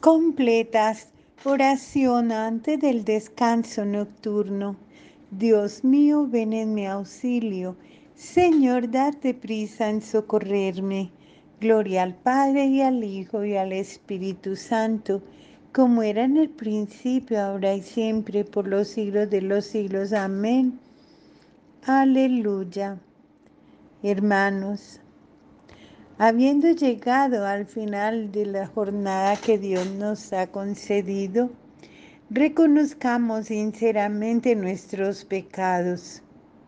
Completas. Oración antes del descanso nocturno. Dios mío, ven en mi auxilio. Señor, date prisa en socorrerme. Gloria al Padre y al Hijo y al Espíritu Santo, como era en el principio, ahora y siempre, por los siglos de los siglos. Amén. Aleluya. Hermanos, habiendo llegado al final de la jornada que Dios nos ha concedido, reconozcamos sinceramente nuestros pecados.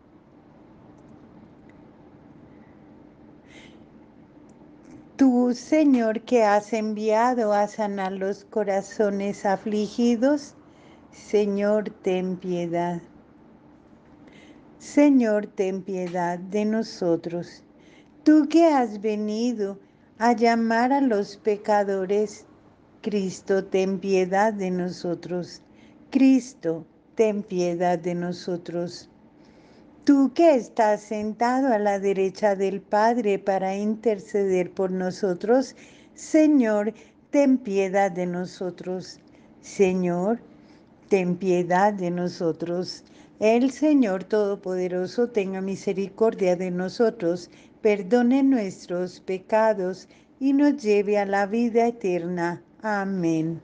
Tú, Señor, que has enviado a sanar los corazones afligidos, Señor, ten piedad. Señor, ten piedad de nosotros. Tú que has venido a llamar a los pecadores, Cristo, ten piedad de nosotros. Cristo, ten piedad de nosotros. Tú que estás sentado a la derecha del Padre para interceder por nosotros, Señor, ten piedad de nosotros. Señor, ten piedad de nosotros. El Señor Todopoderoso tenga misericordia de nosotros, perdone nuestros pecados y nos lleve a la vida eterna. Amén.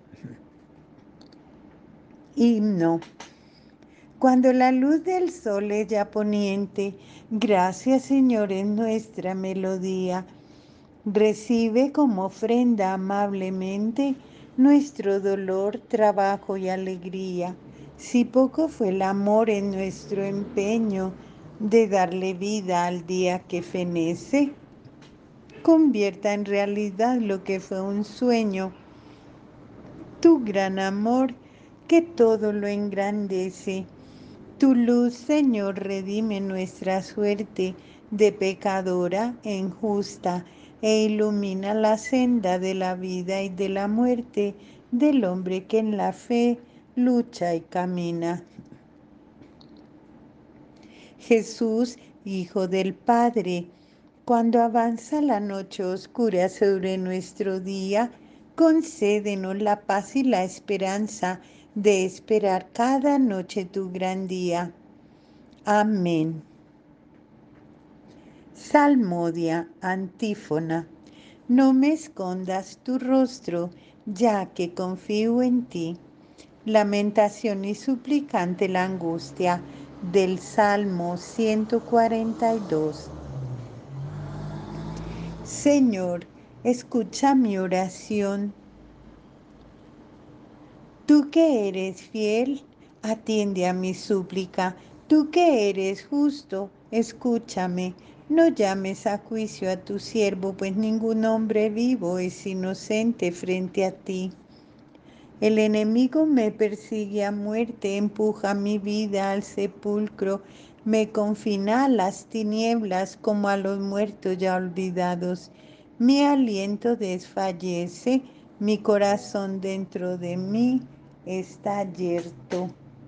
Himno. Cuando la luz del sol es ya poniente, gracias, Señor, es nuestra melodía. Recibe como ofrenda amablemente nuestro dolor, trabajo y alegría. Si poco fue el amor en nuestro empeño de darle vida al día que fenece, convierta en realidad lo que fue un sueño, tu gran amor que todo lo engrandece. Tu luz, Señor, redime nuestra suerte de pecadora e injusta e ilumina la senda de la vida y de la muerte del hombre que en la fe lucha y camina. Jesús, Hijo del Padre, cuando avanza la noche oscura sobre nuestro día, concédenos la paz y la esperanza de esperar cada noche tu gran día. Amén. Salmodia, antífona. No me escondas tu rostro, ya que confío en ti. Lamentación y suplicante la angustia del Salmo 142. Señor, escucha mi oración. Tú que eres fiel, atiende a mi súplica. Tú que eres justo, escúchame. No llames a juicio a tu siervo, pues ningún hombre vivo es inocente frente a ti. El enemigo me persigue a muerte, empuja mi vida al sepulcro, me confina a las tinieblas como a los muertos ya olvidados. Mi aliento desfallece, mi corazón dentro de mí está yerto.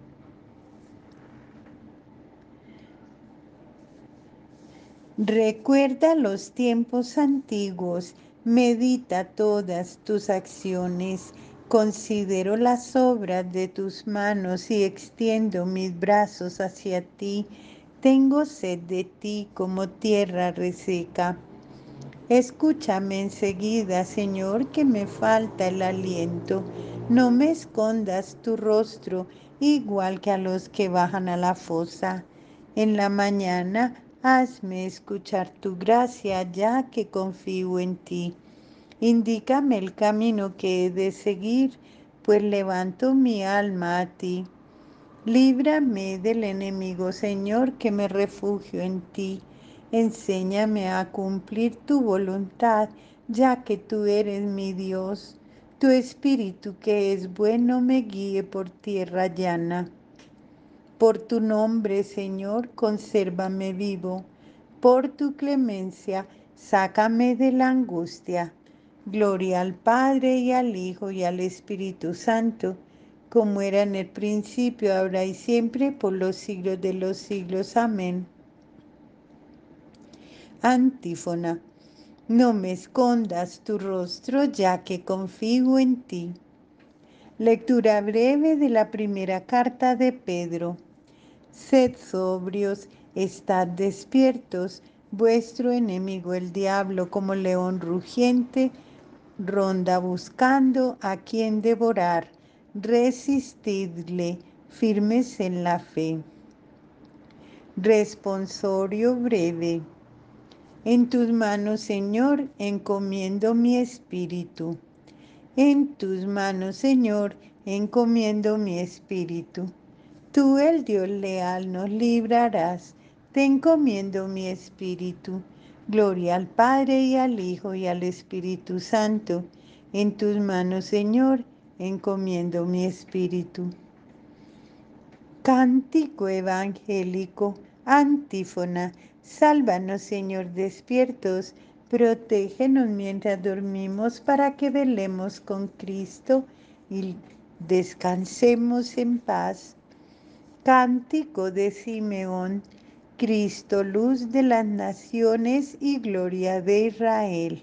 Recuerda los tiempos antiguos, medita todas tus acciones, considero las obras de tus manos y extiendo mis brazos hacia ti. Tengo sed de ti como tierra reseca. Escúchame enseguida, Señor, que me falta el aliento. No me escondas tu rostro, igual que a los que bajan a la fosa. En la mañana, hazme escuchar tu gracia, ya que confío en ti. Indícame el camino que he de seguir, pues levanto mi alma a ti. Líbrame del enemigo, Señor, que me refugio en ti. Enséñame a cumplir tu voluntad, ya que tú eres mi Dios. Tu espíritu que es bueno me guíe por tierra llana. Por tu nombre, Señor, consérvame vivo. Por tu clemencia, sácame de la angustia. Gloria al Padre y al Hijo y al Espíritu Santo, como era en el principio, ahora y siempre, por los siglos de los siglos. Amén. Antífona. No me escondas tu rostro, ya que confío en ti. Lectura breve de la primera carta de Pedro. Sed sobrios, estad despiertos, vuestro enemigo el diablo, como león rugiente, ronda buscando a quien devorar. Resistidle, firmes en la fe. Responsorio breve. En tus manos, Señor, encomiendo mi espíritu. En tus manos, Señor, encomiendo mi espíritu. Tú, el Dios leal, nos librarás. Te encomiendo mi espíritu. Gloria al Padre y al Hijo y al Espíritu Santo. En tus manos, Señor, encomiendo mi espíritu. Cántico evangélico, antífona. Sálvanos, Señor, despiertos. Protégenos mientras dormimos para que velemos con Cristo y descansemos en paz. Cántico de Simeón. Cristo, luz de las naciones y gloria de Israel.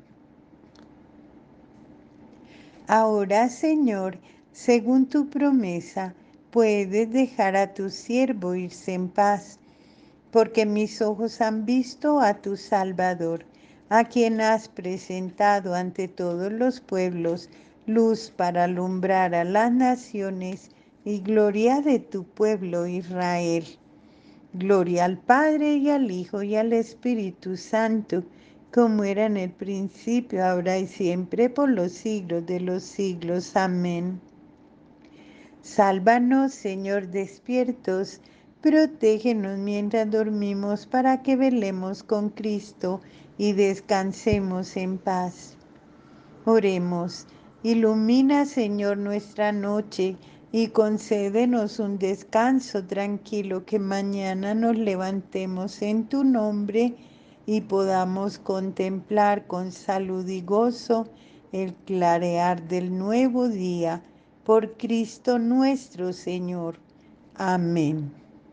Ahora, Señor, según tu promesa, puedes dejar a tu siervo irse en paz, porque mis ojos han visto a tu Salvador, a quien has presentado ante todos los pueblos, luz para alumbrar a las naciones y gloria de tu pueblo Israel. Gloria al Padre y al Hijo y al Espíritu Santo, como era en el principio, ahora y siempre, por los siglos de los siglos. Amén. Sálvanos, Señor, despiertos, protégenos mientras dormimos, para que velemos con Cristo y descansemos en paz. Oremos. Ilumina, Señor, nuestra noche y concédenos un descanso tranquilo, que mañana nos levantemos en tu nombre y podamos contemplar con salud y gozo el clarear del nuevo día. Por Cristo nuestro Señor. Amén.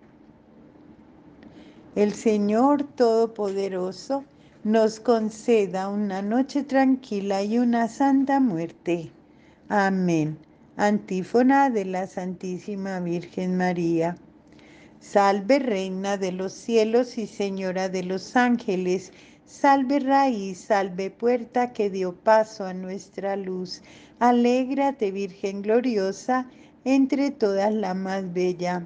El Señor Todopoderoso nos conceda una noche tranquila y una santa muerte. Amén. Antífona de la Santísima Virgen María. Salve, Reina de los cielos y Señora de los ángeles. Salve, raíz, salve, puerta que dio paso a nuestra luz. Alégrate, Virgen gloriosa, entre todas la más bella.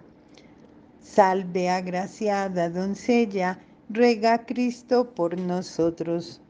Salve, agraciada doncella, ruega a Cristo por nosotros.